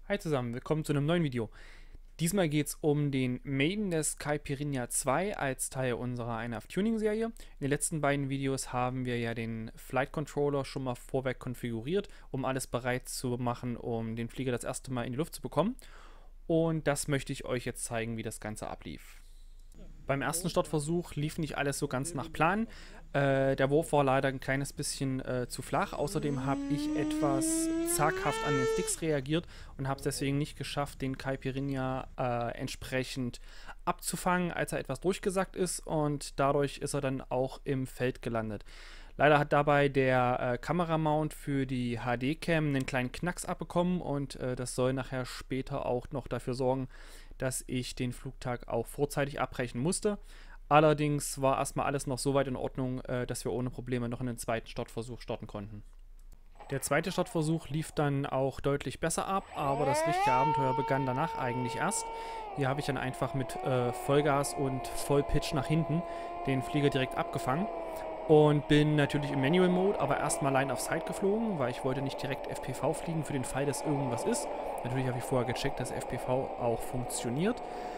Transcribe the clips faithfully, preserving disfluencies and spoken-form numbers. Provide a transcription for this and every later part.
Hi zusammen, willkommen zu einem neuen Video. Diesmal geht es um den Maiden des Caipirinha zwei als Teil unserer I N A V Tuning Serie. In den letzten beiden Videos haben wir ja den Flight Controller schon mal vorweg konfiguriert, um alles bereit zu machen, um den Flieger das erste Mal in die Luft zu bekommen. Und das möchte ich euch jetzt zeigen, wie das Ganze ablief. Beim ersten Startversuch lief nicht alles so ganz nach Plan. Äh, der Wurf war leider ein kleines bisschen äh, zu flach. Außerdem habe ich etwas zaghaft an den Sticks reagiert und habe es deswegen nicht geschafft, den Caipirinha äh, entsprechend abzufangen, als er etwas durchgesackt ist, und dadurch ist er dann auch im Feld gelandet. Leider hat dabei der äh, Kameramount für die H D-Cam einen kleinen Knacks abbekommen und äh, das soll nachher später auch noch dafür sorgen, dass ich den Flugtag auch vorzeitig abbrechen musste. Allerdings war erstmal alles noch so weit in Ordnung, äh, dass wir ohne Probleme noch einen zweiten Startversuch starten konnten. Der zweite Startversuch lief dann auch deutlich besser ab, aber das richtige Abenteuer begann danach eigentlich erst. Hier habe ich dann einfach mit äh, Vollgas und Vollpitch nach hinten den Flieger direkt abgefangen und bin natürlich im Manual Mode, aber erstmal Line of Sight geflogen, weil ich wollte nicht direkt F P V fliegen für den Fall, dass irgendwas ist. Natürlich habe ich vorher gecheckt, dass F P V auch funktioniert.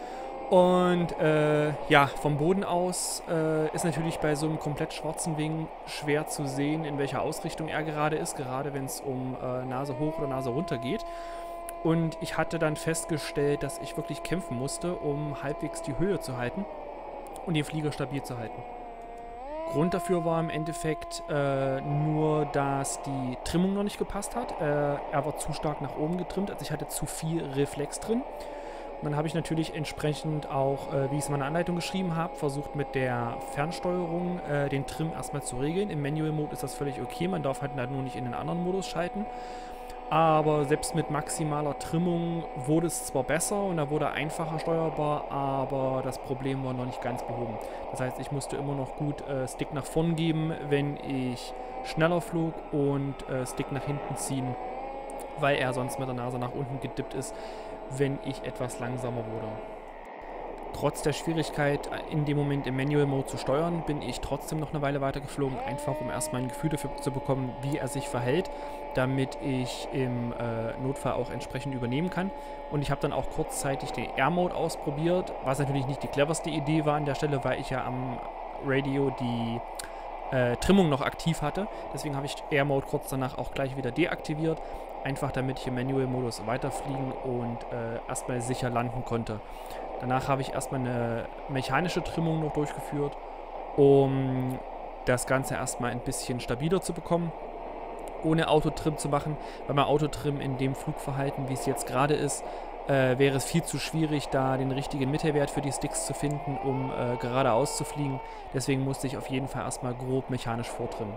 Und äh, ja, vom Boden aus äh, ist natürlich bei so einem komplett schwarzen Wing schwer zu sehen, in welcher Ausrichtung er gerade ist, gerade wenn es um äh, Nase hoch oder Nase runter geht. Und ich hatte dann festgestellt, dass ich wirklich kämpfen musste, um halbwegs die Höhe zu halten und den Flieger stabil zu halten. Grund dafür war im Endeffekt äh, nur, dass die Trimmung noch nicht gepasst hat. Äh, er war zu stark nach oben getrimmt, also ich hatte zu viel Reflex drin. Und dann habe ich natürlich entsprechend auch, äh, wie ich es in meiner Anleitung geschrieben habe, versucht mit der Fernsteuerung äh, den Trim erstmal zu regeln. Im Manual Mode ist das völlig okay, man darf halt nur nicht in den anderen Modus schalten. Aber selbst mit maximaler Trimmung wurde es zwar besser und er wurde einfacher steuerbar, aber das Problem war noch nicht ganz behoben. Das heißt, ich musste immer noch gut äh, Stick nach vorn geben, wenn ich schneller flog, und äh, Stick nach hinten ziehen, weil er sonst mit der Nase nach unten gedippt ist, wenn ich etwas langsamer wurde. Trotz der Schwierigkeit, in dem Moment im Manual Mode zu steuern, bin ich trotzdem noch eine Weile weiter geflogen, einfach um erstmal ein Gefühl dafür zu bekommen, wie er sich verhält, damit ich im äh, Notfall auch entsprechend übernehmen kann. Und ich habe dann auch kurzzeitig den Air Mode ausprobiert, was natürlich nicht die cleverste Idee war an der Stelle, weil ich ja am Radio die äh, Trimmung noch aktiv hatte. Deswegen habe ich Air Mode kurz danach auch gleich wieder deaktiviert, einfach damit ich im Manual Modus weiterfliegen und äh, erstmal sicher landen konnte. Danach habe ich erstmal eine mechanische Trimmung noch durchgeführt, um das Ganze erstmal ein bisschen stabiler zu bekommen, ohne Autotrim zu machen, weil bei Autotrim in dem Flugverhalten, wie es jetzt gerade ist, äh, wäre es viel zu schwierig, da den richtigen Mittelwert für die Sticks zu finden, um äh, geradeaus zu fliegen. Deswegen musste ich auf jeden Fall erstmal grob mechanisch vortrimmen.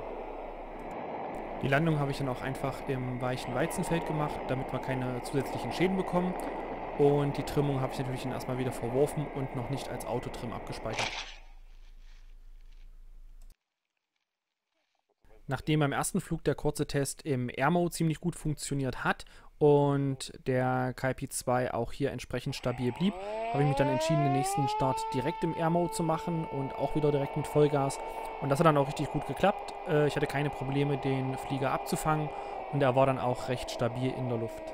Die Landung habe ich dann auch einfach im weichen Weizenfeld gemacht, damit wir keine zusätzlichen Schäden bekommen. Und die Trimmung habe ich natürlich dann erstmal wieder verworfen und noch nicht als Autotrim abgespeichert. Nachdem beim ersten Flug der kurze Test im Air Mode ziemlich gut funktioniert hat und der Caipi zwei auch hier entsprechend stabil blieb, habe ich mich dann entschieden, den nächsten Start direkt im Air Mode zu machen und auch wieder direkt mit Vollgas. Und das hat dann auch richtig gut geklappt. Ich hatte keine Probleme, den Flieger abzufangen, und er war dann auch recht stabil in der Luft.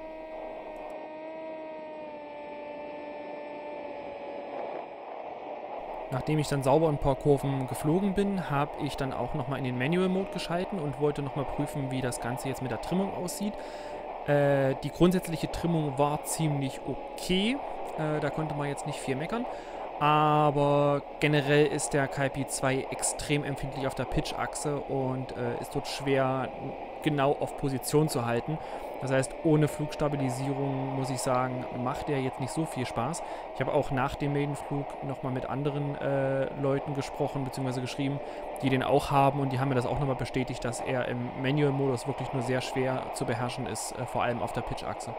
Nachdem ich dann sauber ein paar Kurven geflogen bin, habe ich dann auch nochmal in den Manual Mode geschalten und wollte nochmal prüfen, wie das Ganze jetzt mit der Trimmung aussieht. Äh, die grundsätzliche Trimmung war ziemlich okay, äh, da konnte man jetzt nicht viel meckern. Aber generell ist der Caipi zwei extrem empfindlich auf der Pitch-Achse und äh, ist dort schwer genau auf Position zu halten. Das heißt, ohne Flugstabilisierung, muss ich sagen, macht der jetzt nicht so viel Spaß. Ich habe auch nach dem Maidenflug nochmal mit anderen äh, Leuten gesprochen bzw. geschrieben, die den auch haben, und die haben mir das auch nochmal bestätigt, dass er im Manual-Modus wirklich nur sehr schwer zu beherrschen ist, äh, vor allem auf der Pitch-Achse.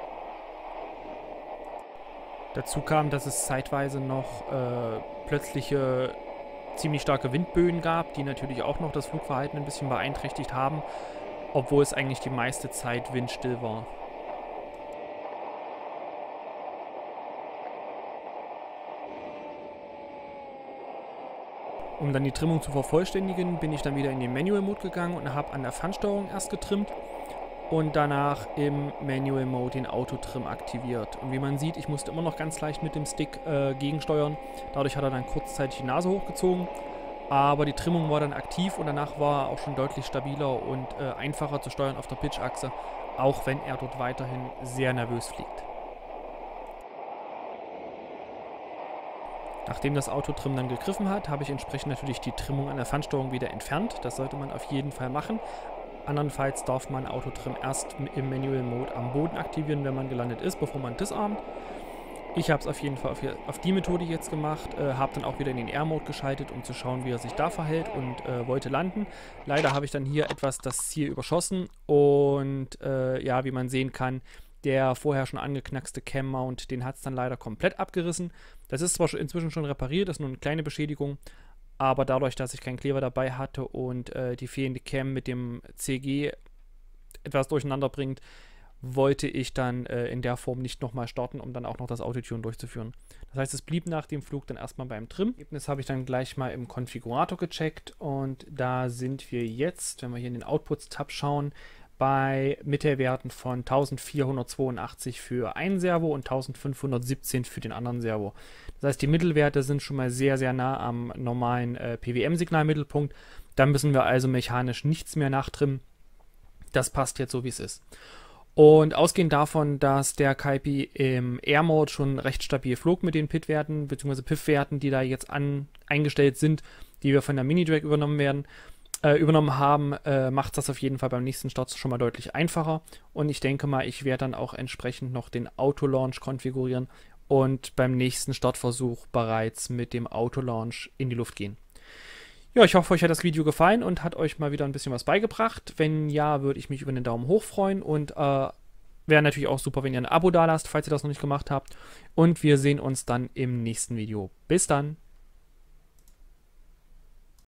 Dazu kam, dass es zeitweise noch äh, plötzliche, ziemlich starke Windböen gab, die natürlich auch noch das Flugverhalten ein bisschen beeinträchtigt haben, obwohl es eigentlich die meiste Zeit windstill war. Um dann die Trimmung zu vervollständigen, bin ich dann wieder in den Manual-Mode gegangen und habe an der Fernsteuerung erst getrimmt. und danach im Manual Mode den Autotrim aktiviert. Und wie man sieht, ich musste immer noch ganz leicht mit dem Stick äh, gegensteuern. Dadurch hat er dann kurzzeitig die Nase hochgezogen. Aber die Trimmung war dann aktiv und danach war er auch schon deutlich stabiler und äh, einfacher zu steuern auf der Pitchachse, auch wenn er dort weiterhin sehr nervös fliegt. Nachdem das Autotrim dann gegriffen hat, habe ich entsprechend natürlich die Trimmung an der Fernsteuerung wieder entfernt. Das sollte man auf jeden Fall machen. Andernfalls darf man Autotrim erst im Manual Mode am Boden aktivieren, wenn man gelandet ist, bevor man disarmt. Ich habe es auf jeden Fall auf, auf die Methode jetzt gemacht, äh, habe dann auch wieder in den Air Mode geschaltet, um zu schauen, wie er sich da verhält und äh, wollte landen. Leider habe ich dann hier etwas das Ziel überschossen und äh, ja, wie man sehen kann, der vorher schon angeknackste Cam-Mount, den hat es dann leider komplett abgerissen. Das ist zwar inzwischen schon repariert, das ist nur eine kleine Beschädigung, aber dadurch, dass ich keinen Kleber dabei hatte und äh, die fehlende Cam mit dem C G etwas durcheinander bringt, wollte ich dann äh, in der Form nicht nochmal starten, um dann auch noch das Autotune durchzuführen. Das heißt, es blieb nach dem Flug dann erstmal beim Trim. Das Ergebnis habe ich dann gleich mal im Konfigurator gecheckt und da sind wir jetzt, wenn wir hier in den Outputs-Tab schauen, bei Mittelwerten von eintausendvierhundertzweiundachtzig für ein Servo und eintausendfünfhundertsiebzehn für den anderen Servo. Das heißt, die Mittelwerte sind schon mal sehr, sehr nah am normalen äh, P W M-Signalmittelpunkt. Da müssen wir also mechanisch nichts mehr nachtrimmen. Das passt jetzt so, wie es ist. Und ausgehend davon, dass der Kaipi im Air Mode schon recht stabil flog mit den P I T-Werten bzw. P I F-Werten, die da jetzt an, eingestellt sind, die wir von der Mini-Drag übernommen werden, äh, übernommen haben, äh, macht das auf jeden Fall beim nächsten Start schon mal deutlich einfacher. Und ich denke mal, ich werde dann auch entsprechend noch den Auto-Launch konfigurieren und beim nächsten Startversuch bereits mit dem Auto-Launch in die Luft gehen. Ja, ich hoffe, euch hat das Video gefallen und hat euch mal wieder ein bisschen was beigebracht. Wenn ja, würde ich mich über einen Daumen hoch freuen und äh, wäre natürlich auch super, wenn ihr ein Abo da lasst, falls ihr das noch nicht gemacht habt. Und wir sehen uns dann im nächsten Video. Bis dann!